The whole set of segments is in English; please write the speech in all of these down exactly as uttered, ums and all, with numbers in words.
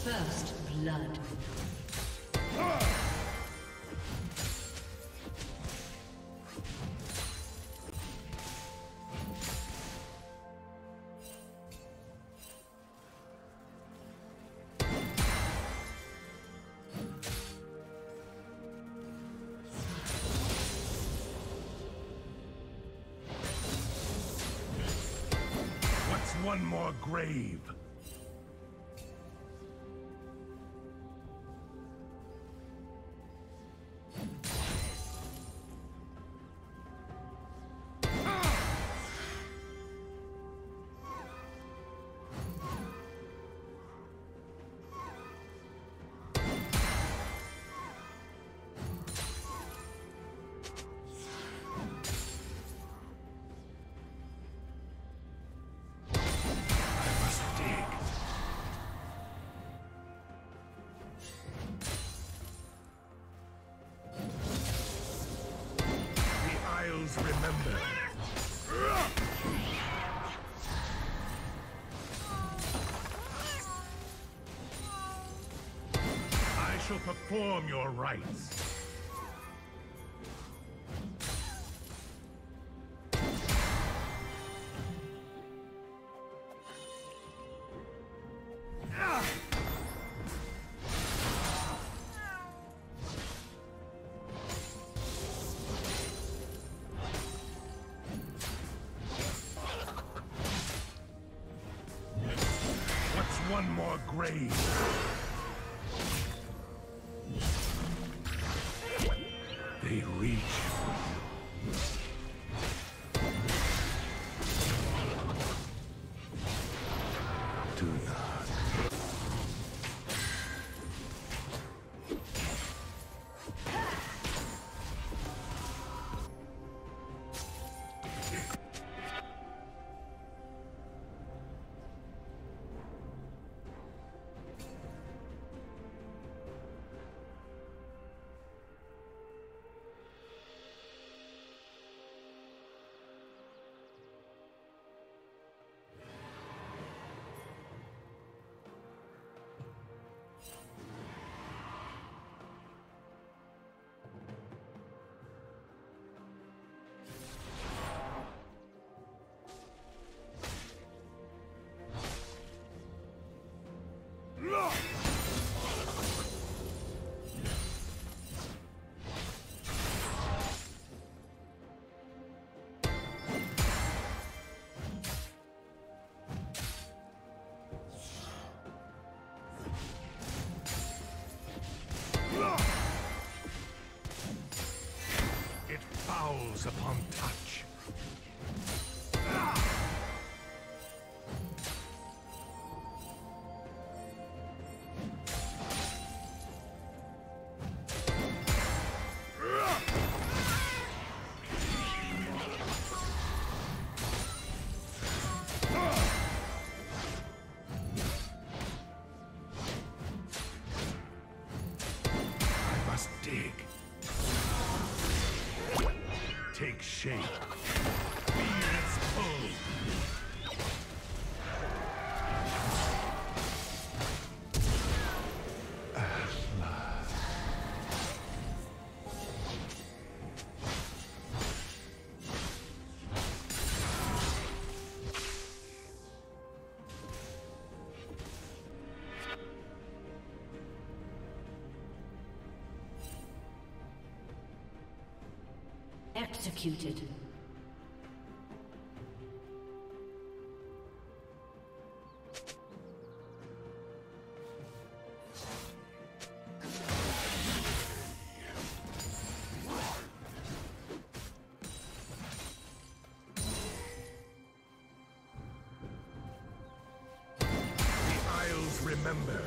First blood. What's one more grave? Remember. I shall perform your rites. One more grave. They reach for you. Do not. It fouls upon touch. Dig. Take shape. Feel its pull. At last. Executed. The Isles remember.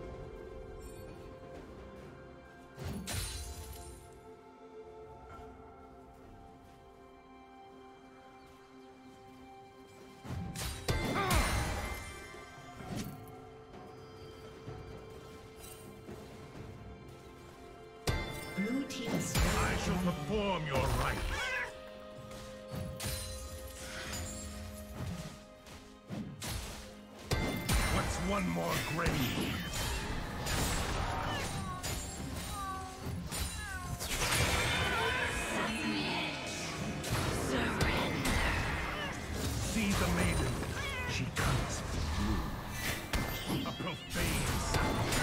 Blue team is I shall perform your rites. What's one more grave? See the maiden. She comes through. A profane sound.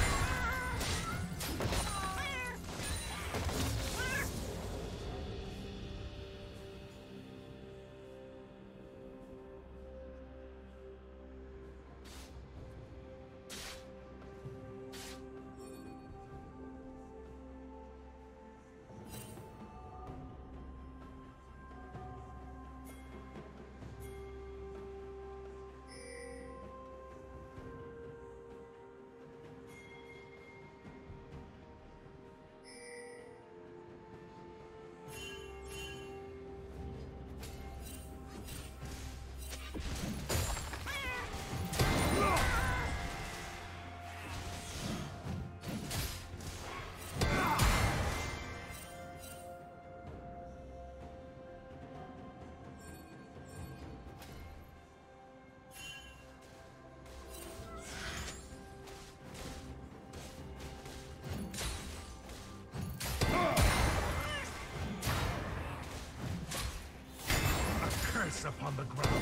Upon the ground.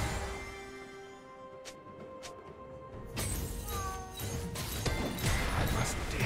I must dig.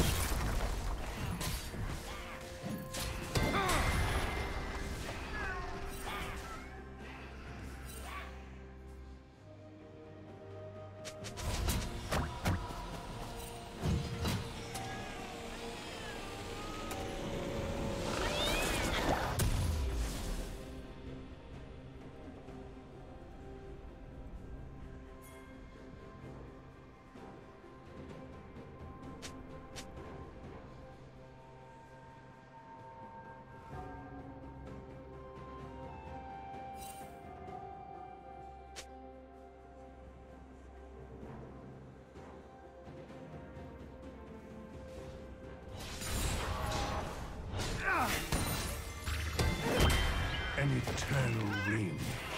An eternal ring.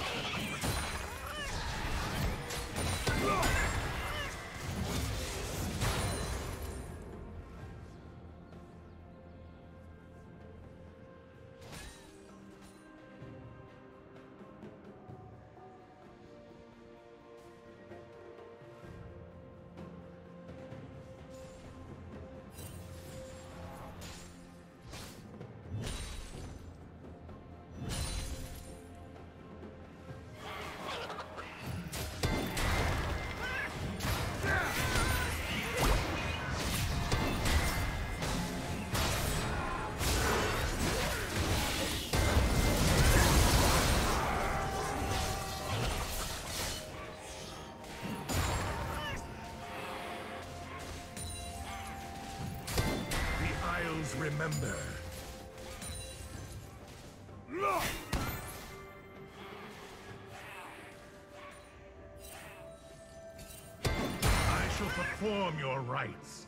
Remember. I shall perform your rites.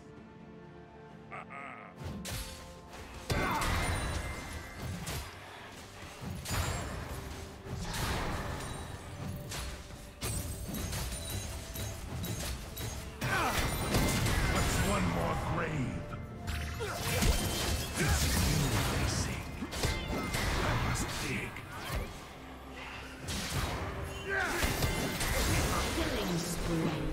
What's one more grave? It's you they sing. I must dig. Killing spree.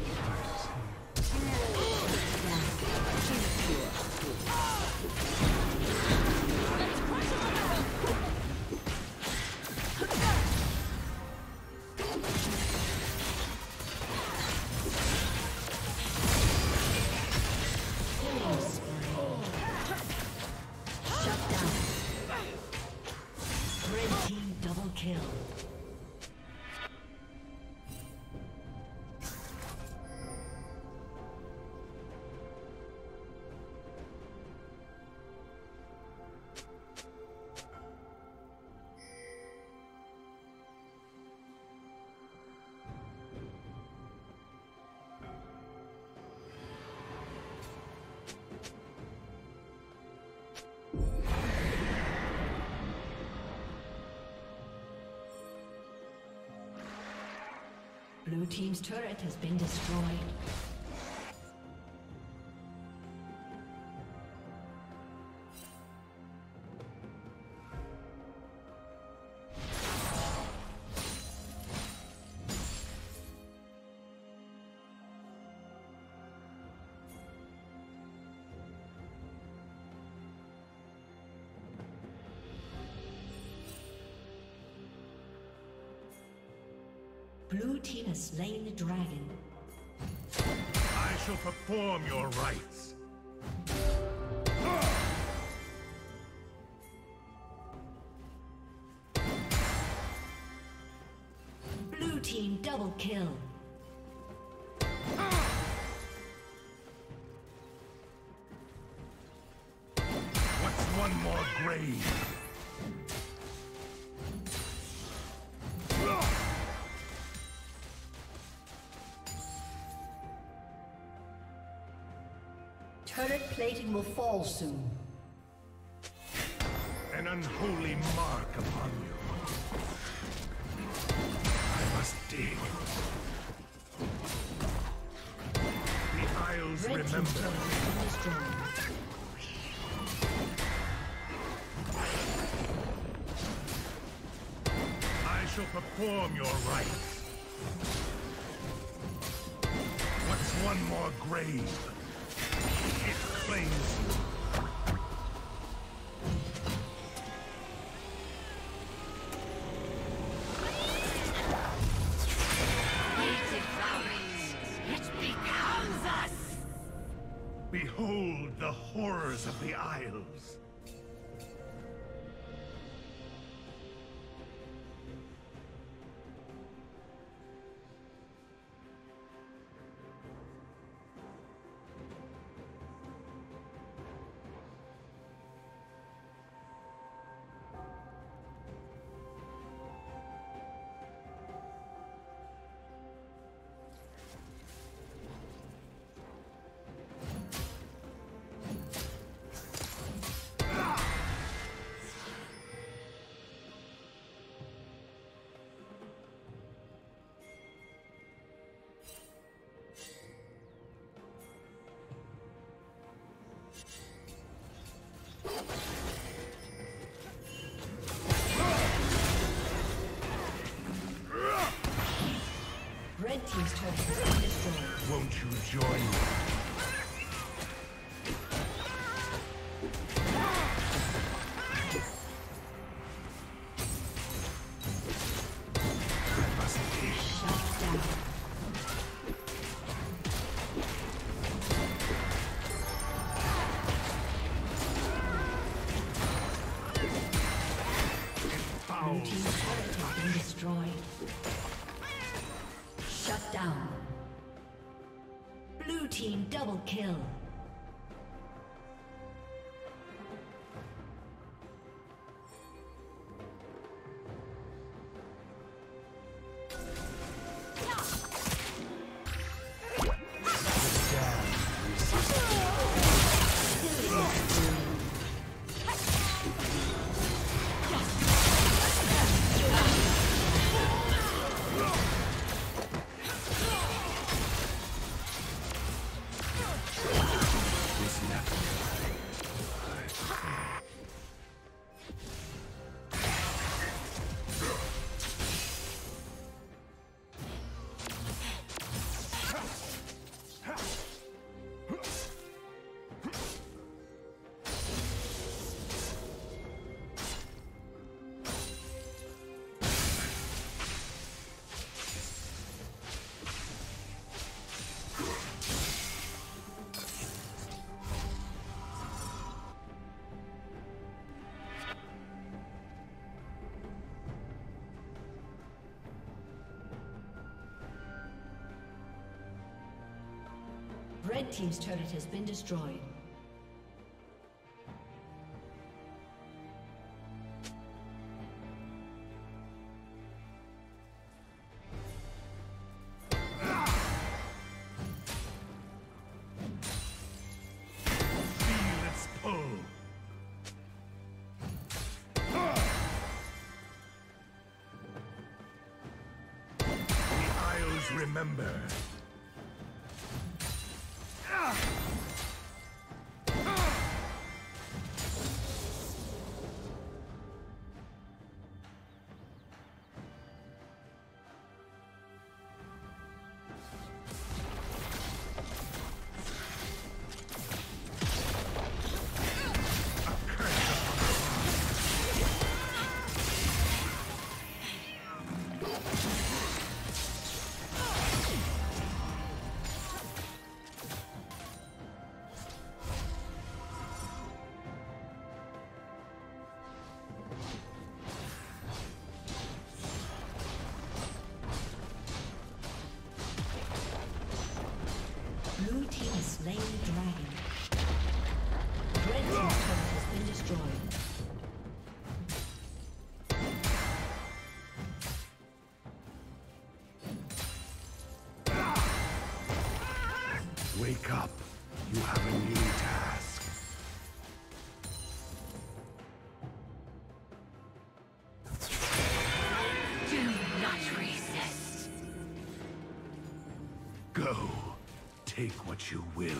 Blue team's turret has been destroyed. Blue team has slain the dragon. I shall perform your rites. Blue team double kill. What's one more grave? Turret plating will fall soon. An unholy mark upon you. I must dig. The Isles Red team's remember. turret has been destroyed. I shall perform your rites. What's one more grave? It claims you. Behold the horrors of the Isles. Red team's turret has been destroyed. Won't you join me? I must be. Shut down. Foul. Blue team's turret has been destroyed. Shut down. Blue team double kill. Red team's turret has been destroyed. Feel its pull. The Isles remember. slain the dragon. Red team's turret has been destroyed. Wake up. You have a new task. Do not resist. Go. Take what you will.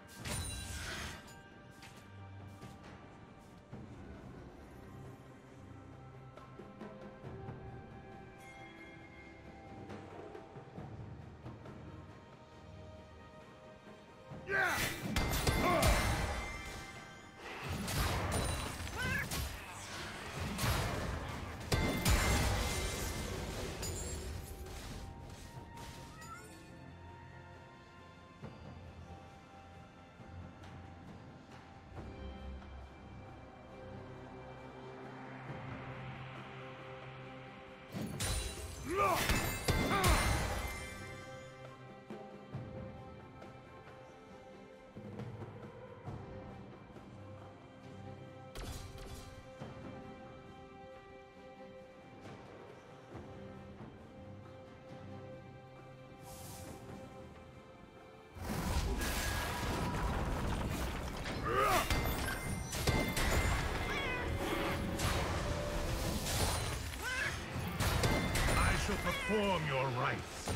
Perform your rites.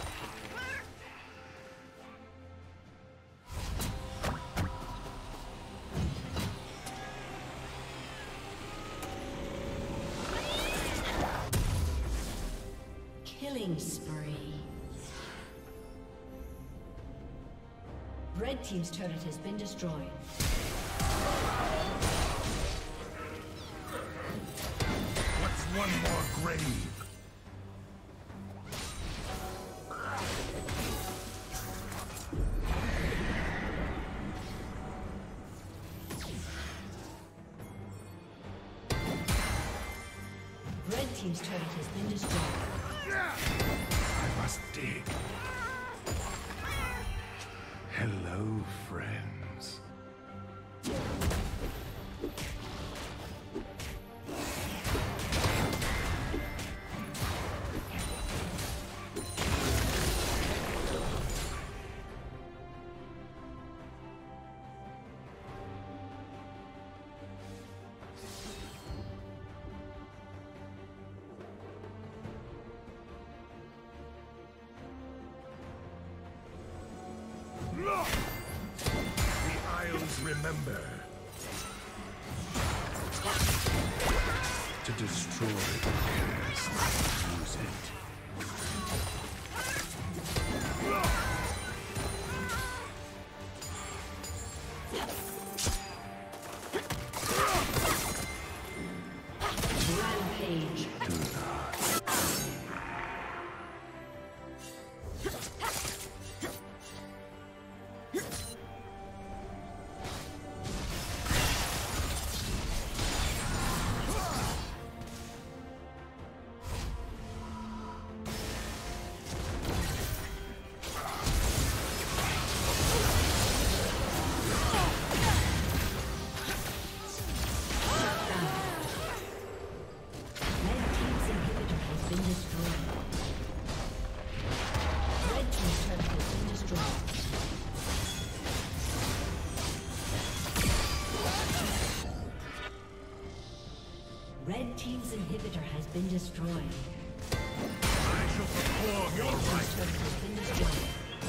Killing spree. Red team's turret has been destroyed. What's one more grave? Team's turret has been destroyed. I must dig. Hello, friends. The Isles remember. To destroy the curse, use it. Rampage. Do not. Red team's inhibitor has been destroyed. I shall perform your rites. Has been destroyed.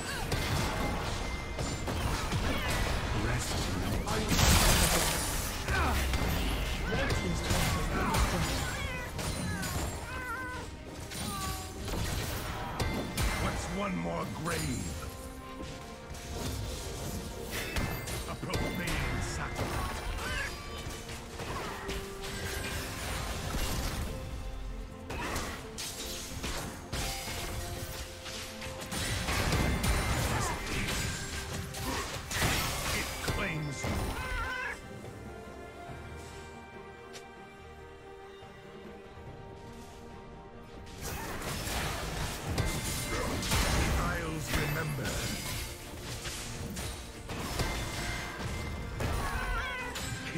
Rest in Red team's turret has been destroyed. What's one more grave? A profane sacrifice.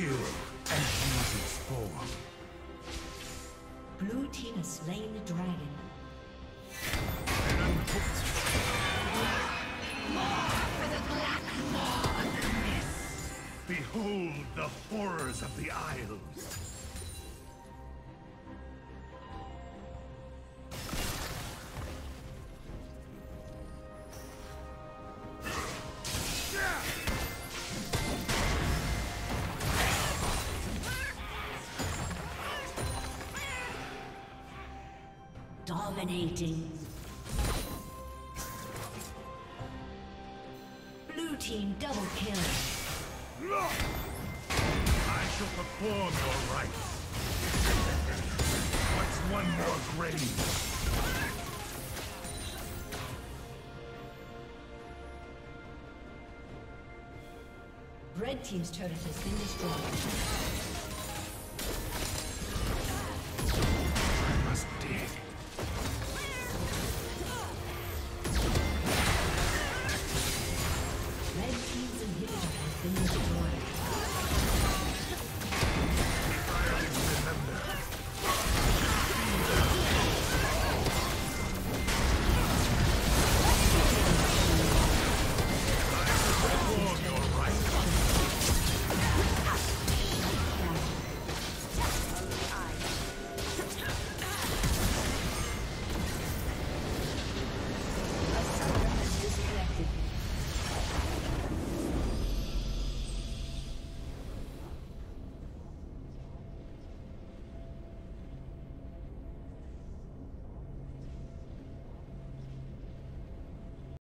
Kill and use its form. Blue team has slain the dragon. Behold the horrors of the Isles. Dominating. Blue team double kill. I shall perform your rites. What's one more grave? Red team's turret has been destroyed.